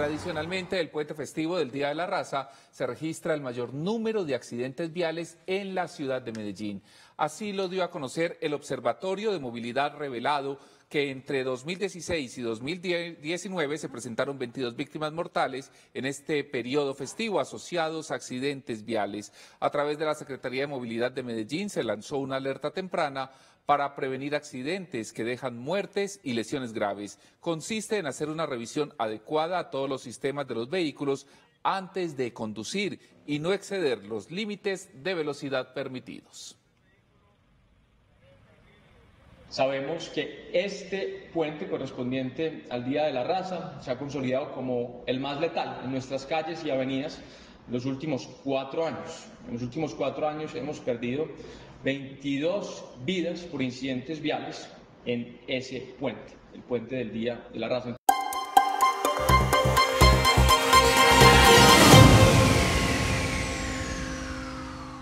Tradicionalmente, el puente festivo del Día de la Raza se registra el mayor número de accidentes viales en la ciudad de Medellín. Así lo dio a conocer el Observatorio de Movilidad, revelado que entre 2016 y 2019 se presentaron 22 víctimas mortales en este periodo festivo asociados a accidentes viales. A través de la Secretaría de Movilidad de Medellín se lanzó una alerta temprana para prevenir accidentes que dejan muertes y lesiones graves. Consiste en hacer una revisión adecuada a todos los sistemas de los vehículos antes de conducir y no exceder los límites de velocidad permitidos. Sabemos que este puente correspondiente al Día de la Raza se ha consolidado como el más letal en nuestras calles y avenidas en los últimos 4 años. En los últimos 4 años hemos perdido 22 vidas por incidentes viales en ese puente, el puente del Día de la Raza.